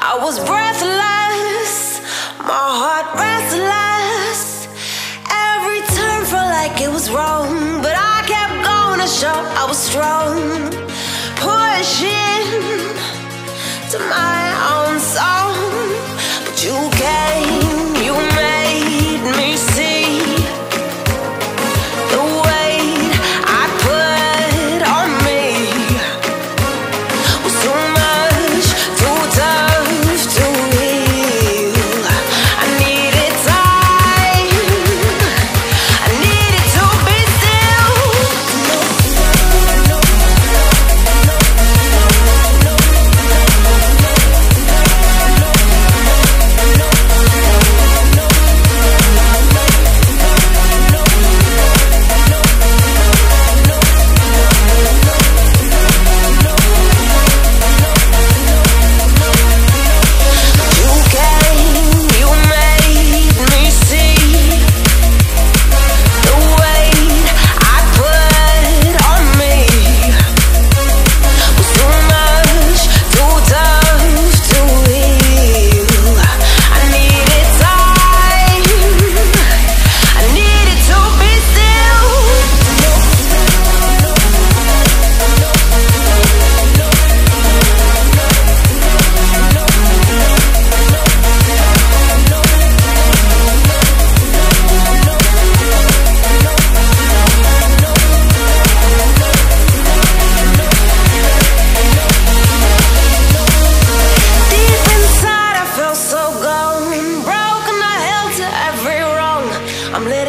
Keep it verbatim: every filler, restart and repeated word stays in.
I was breathless, my heart restless. Every turn felt like it was wrong, but I kept going to show I was strong. Pushing to my own song, but you came, you made me see the weight I put on me was too much, too tough to heal. I needed time, I needed to be still. I'm letting